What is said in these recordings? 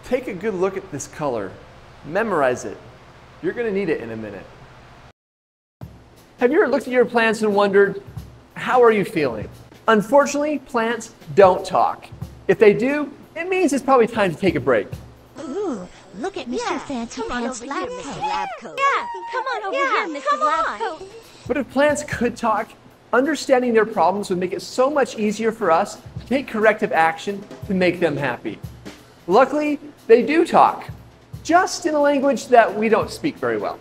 Take a good look at this color. Memorize it. You're going to need it in a minute. Have you ever looked at your plants and wondered, how are you feeling? Unfortunately, plants don't talk. If they do, it means it's probably time to take a break. Ooh, look at Mr. Fancy Pants Lab Coat. Yeah, come on over here, Mr. Lab Coat. But if plants could talk, understanding their problems would make it so much easier for us to take corrective action to make them happy. Luckily, they do talk, just in a language that we don't speak very well.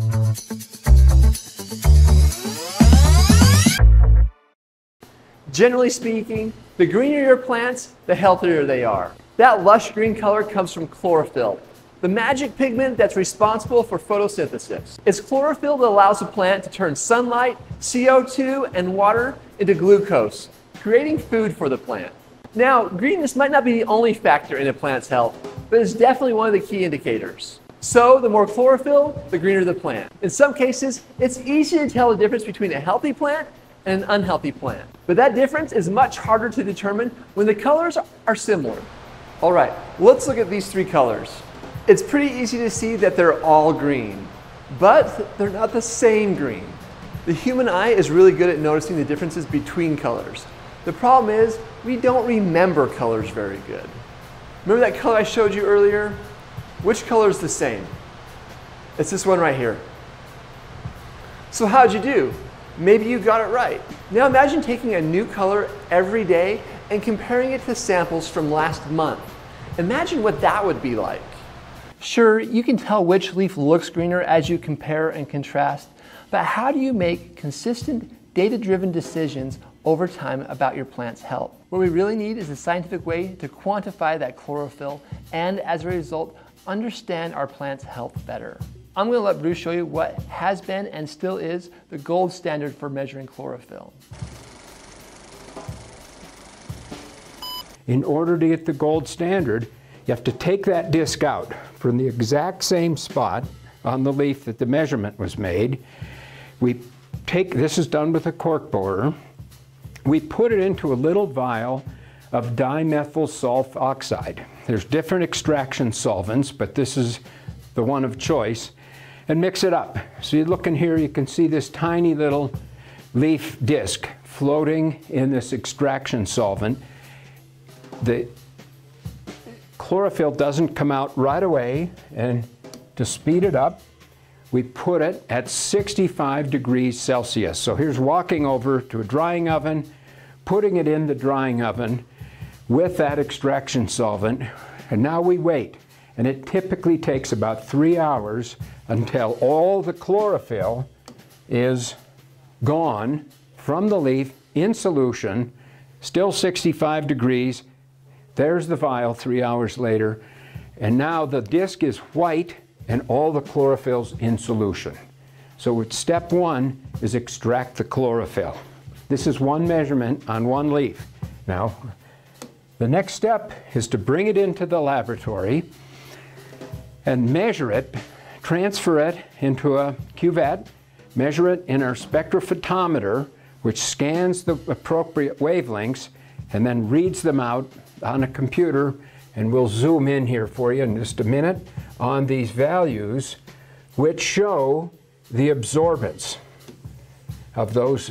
Generally speaking, the greener your plants, the healthier they are. That lush green color comes from chlorophyll, the magic pigment that's responsible for photosynthesis. It's chlorophyll that allows a plant to turn sunlight, CO2, and water into glucose, creating food for the plant. Now, greenness might not be the only factor in a plant's health, but it's definitely one of the key indicators. So, the more chlorophyll, the greener the plant. In some cases, it's easy to tell the difference between a healthy plant and an unhealthy plant. But that difference is much harder to determine when the colors are similar. All right, let's look at these three colors. It's pretty easy to see that they're all green, but they're not the same green. The human eye is really good at noticing the differences between colors. The problem is we don't remember colors very good. Remember that color I showed you earlier? Which color is the same? It's this one right here. So how'd you do? Maybe you got it right. Now imagine taking a new color every day and comparing it to samples from last month. Imagine what that would be like. Sure, you can tell which leaf looks greener as you compare and contrast, but how do you make consistent, data-driven decisions over time about your plant's health? What we really need is a scientific way to quantify that chlorophyll and, as a result, understand our plant's health better. I'm going to let Bruce show you what has been and still is the gold standard for measuring chlorophyll. In order to get the gold standard, you have to take that disc out from the exact same spot on the leaf that the measurement was made. This is done with a cork borer. We put it into a little vial of dimethyl sulfoxide. There's different extraction solvents, but this is the one of choice. And mix it up. So you look in here, you can see this tiny little leaf disc floating in this extraction solvent. The chlorophyll doesn't come out right away, and to speed it up, we put it at 65 degrees Celsius. So here's walking over to a drying oven, putting it in the drying oven with that extraction solvent, and now we wait. And it typically takes about 3 hours until all the chlorophyll is gone from the leaf in solution, still 65 degrees. There's the vial 3 hours later, and now the disc is white and all the chlorophyll's in solution. So step one is extract the chlorophyll. This is one measurement on one leaf. Now, the next step is to bring it into the laboratory and measure it, transfer it into a cuvette, measure it in our spectrophotometer, which scans the appropriate wavelengths and then reads them out on a computer, and we'll zoom in here for you in just a minute on these values, which show the absorbance of those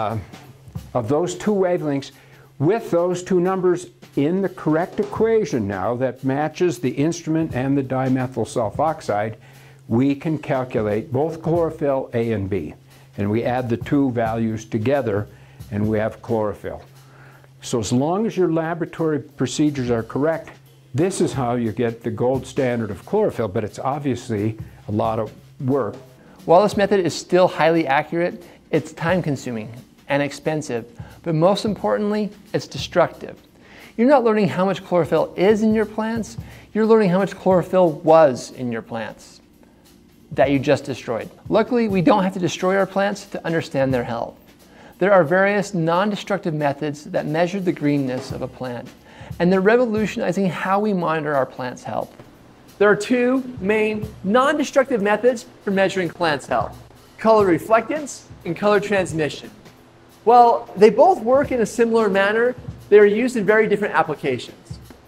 two wavelengths with those two numbers in the correct equation now that matches the instrument and the dimethyl sulfoxide. We can calculate both chlorophyll A and B, and we add the two values together and we have chlorophyll. So as long as your laboratory procedures are correct, this is how you get the gold standard of chlorophyll, but it's obviously a lot of work. While this method is still highly accurate, it's time-consuming and expensive, but most importantly, it's destructive. You're not learning how much chlorophyll is in your plants, you're learning how much chlorophyll was in your plants that you just destroyed. Luckily, we don't have to destroy our plants to understand their health. There are various non-destructive methods that measure the greenness of a plant, and they're revolutionizing how we monitor our plants' health. There are two main non-destructive methods for measuring plants' health: color reflectance and color transmission. While they both work in a similar manner, they are used in very different applications.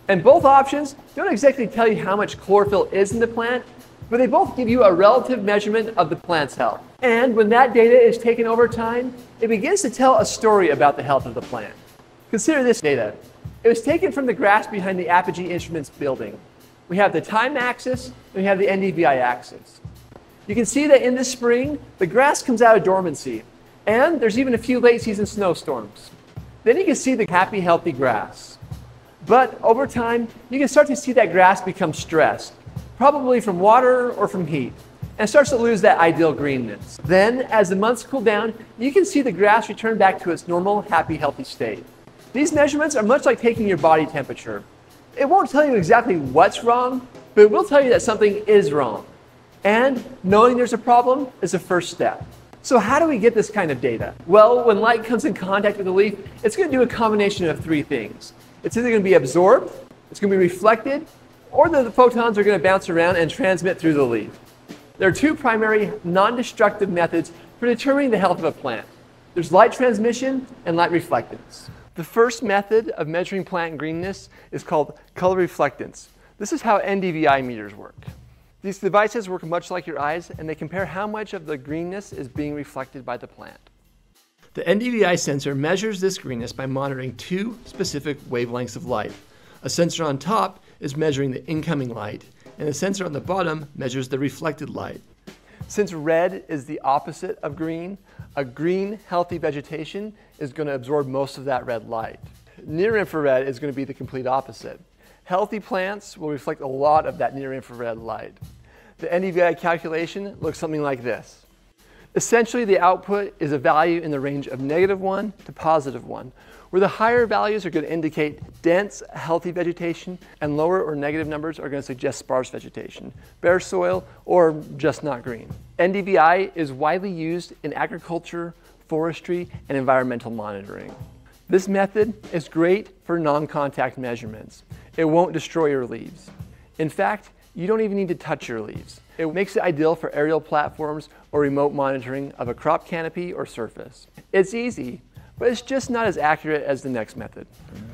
And both options don't exactly tell you how much chlorophyll is in the plant, but they both give you a relative measurement of the plant's health. And when that data is taken over time, it begins to tell a story about the health of the plant. Consider this data. It was taken from the grass behind the Apogee Instruments building. We have the time axis, and we have the NDVI axis. You can see that in the spring, the grass comes out of dormancy, and there's even a few late season snowstorms. Then you can see the happy, healthy grass. But over time, you can start to see that grass become stressed, probably from water or from heat, and starts to lose that ideal greenness. Then, as the months cool down, you can see the grass return back to its normal, happy, healthy state. These measurements are much like taking your body temperature. It won't tell you exactly what's wrong, but it will tell you that something is wrong. And knowing there's a problem is the first step. So how do we get this kind of data? Well, when light comes in contact with the leaf, it's going to do a combination of three things. It's either going to be absorbed, it's going to be reflected, or the photons are going to bounce around and transmit through the leaf. There are two primary non-destructive methods for determining the health of a plant. There's light transmission and light reflectance. The first method of measuring plant greenness is called color reflectance. This is how NDVI meters work. These devices work much like your eyes, and they compare how much of the greenness is being reflected by the plant. The NDVI sensor measures this greenness by monitoring two specific wavelengths of light. A sensor on top is measuring the incoming light, and the sensor on the bottom measures the reflected light. Since red is the opposite of green, a green, healthy vegetation is going to absorb most of that red light. Near infrared is going to be the complete opposite. Healthy plants will reflect a lot of that near infrared light. The NDVI calculation looks something like this. Essentially, the output is a value in the range of -1 to +1, where the higher values are going to indicate dense, healthy vegetation, and lower or negative numbers are going to suggest sparse vegetation, bare soil, or just not green. NDVI is widely used in agriculture, forestry, and environmental monitoring. This method is great for non-contact measurements. It won't destroy your leaves. In fact, you don't even need to touch your leaves. It makes it ideal for aerial platforms or remote monitoring of a crop canopy or surface. It's easy, but it's just not as accurate as the next method.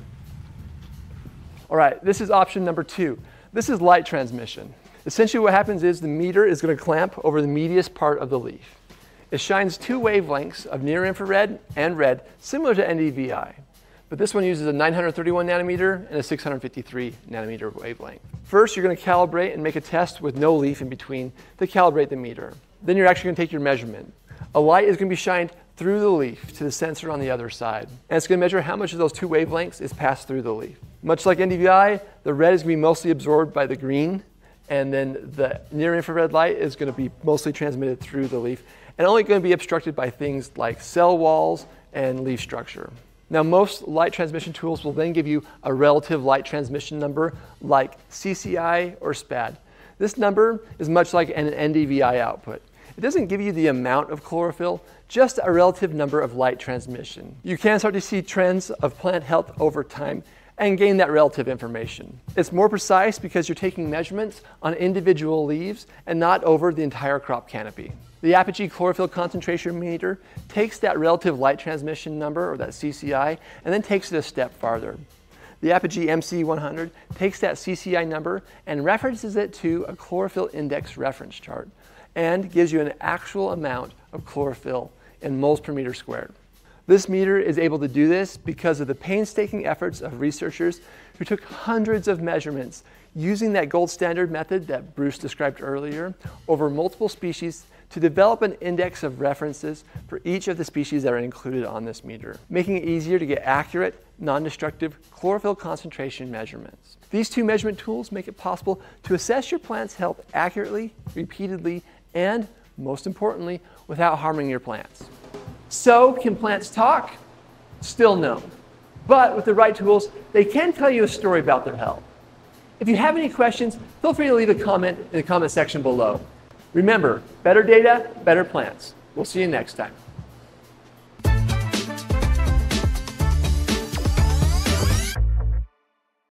All right, this is option number 2. This is light transmission. Essentially what happens is the meter is going to clamp over the meatiest part of the leaf. It shines two wavelengths of near infrared and red, similar to NDVI. But this one uses a 931 nanometer and a 653 nanometer wavelength. First, you're going to calibrate and make a test with no leaf in between to calibrate the meter. Then you're actually going to take your measurement. A light is going to be shined through the leaf to the sensor on the other side. And it's going to measure how much of those two wavelengths is passed through the leaf. Much like NDVI, the red is going to be mostly absorbed by the green, and then the near infrared light is going to be mostly transmitted through the leaf and only going to be obstructed by things like cell walls and leaf structure. Now, most light transmission tools will then give you a relative light transmission number like CCI or SPAD. This number is much like an NDVI output. It doesn't give you the amount of chlorophyll, just a relative number of light transmission. You can start to see trends of plant health over time and gain that relative information. It's more precise because you're taking measurements on individual leaves and not over the entire crop canopy. The Apogee chlorophyll concentration meter takes that relative light transmission number, or that CCI, and then takes it a step farther. The Apogee MC100 takes that CCI number and references it to a chlorophyll index reference chart and gives you an actual amount of chlorophyll in moles per meter squared. This meter is able to do this because of the painstaking efforts of researchers who took hundreds of measurements using that gold standard method that Bruce described earlier over multiple species to develop an index of references for each of the species that are included on this meter, making it easier to get accurate, non-destructive chlorophyll concentration measurements. These two measurement tools make it possible to assess your plant's health accurately, repeatedly, and most importantly, without harming your plants. So, can plants talk? Still no. But with the right tools, they can tell you a story about their health. If you have any questions, feel free to leave a comment in the comment section below. Remember, better data, better plants. We'll see you next time.